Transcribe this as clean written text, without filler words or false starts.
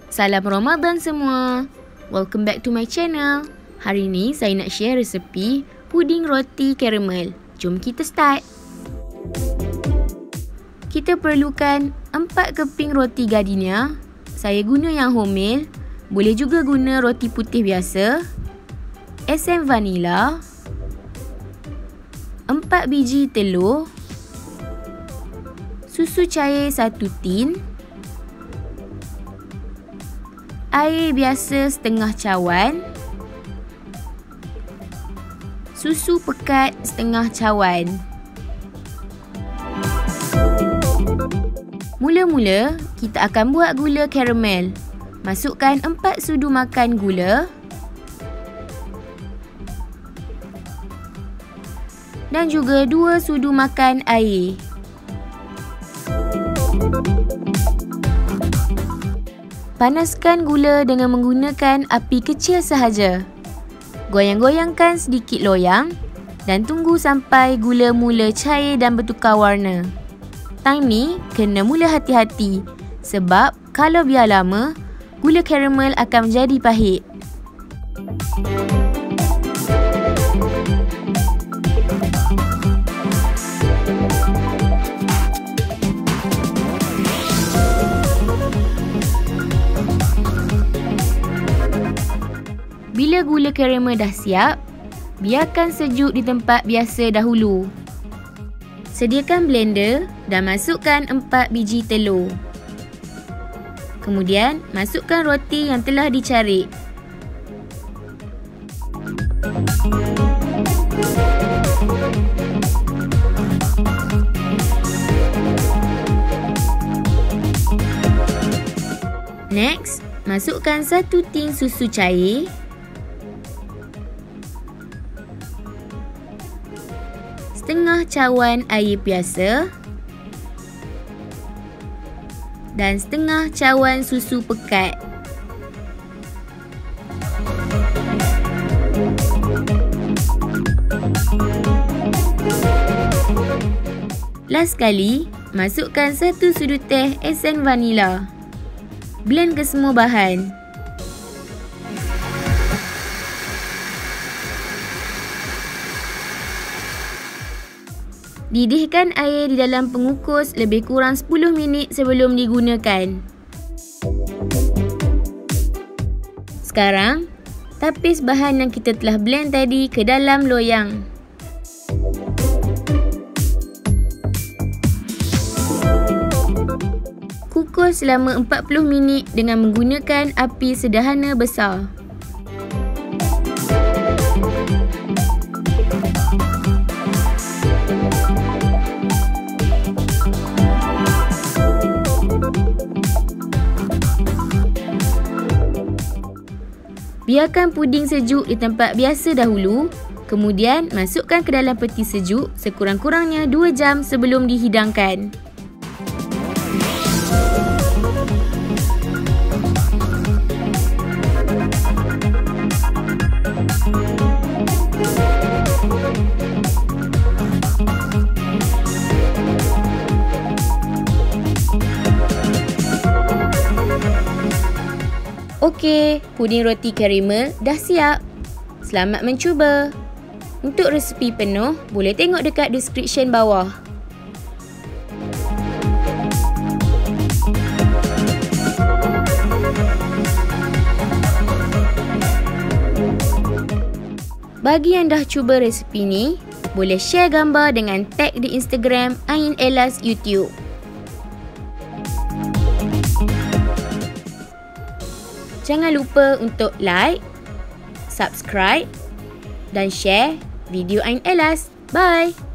Salam Ramadan semua. Welcome back to my channel. Hari ni saya nak share resepi puding roti karamel. Jom kita start. Kita perlukan 4 keping roti gardenia. Saya guna yang wholemeal. Boleh juga guna roti putih biasa. Esen vanila. 4 biji telur. Susu cair 1 tin. Air biasa setengah cawan. Susu pekat setengah cawan. Mula-mula, kita akan buat gula karamel. Masukkan 4 sudu makan gula. Dan juga 2 sudu makan air. Panaskan gula dengan menggunakan api kecil sahaja. Goyang-goyangkan sedikit loyang dan tunggu sampai gula mula cair dan bertukar warna. Time ni kena mula hati-hati sebab kalau biar lama, gula karamel akan menjadi pahit. Bila gula karamel dah siap, biarkan sejuk di tempat biasa dahulu. Sediakan blender dan masukkan 4 biji telur. Kemudian, masukkan roti yang telah dicarik. Next, masukkan 1 tin susu cair. Setengah cawan air biasa dan setengah cawan susu pekat. Last sekali, masukkan 1 sudu teh esen vanila. Blend ke semua bahan. Didihkan air di dalam pengukus lebih kurang 10 minit sebelum digunakan. Sekarang, tapis bahan yang kita telah blend tadi ke dalam loyang. Kukus selama 40 minit dengan menggunakan api sederhana besar. Biarkan puding sejuk di tempat biasa dahulu, kemudian masukkan ke dalam peti sejuk sekurang-kurangnya 2 jam sebelum dihidangkan. Okey, puding roti karamel dah siap. Selamat mencuba. Untuk resepi penuh, boleh tengok dekat description bawah. Bagi yang dah cuba resepi ni, boleh share gambar dengan tag di Instagram Ain Elas YouTube. Jangan lupa untuk like, subscribe dan share video Ain Elas. Bye!